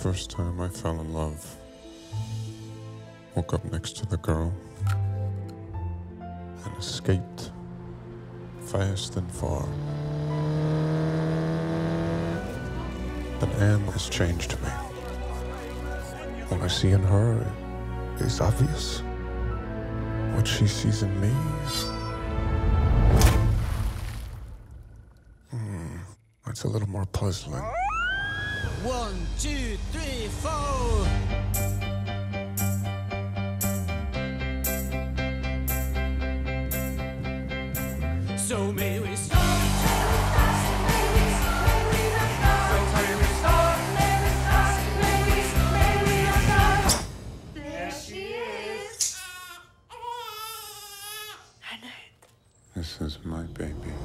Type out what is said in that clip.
first time I fell in love. Woke up next to the girl and escaped fast and far. But Anne has changed me. What I see in her is obvious. What she sees in me it's a little more puzzling. 1, 2, 3, 4. So may we start. There she is. Annette. This is my baby.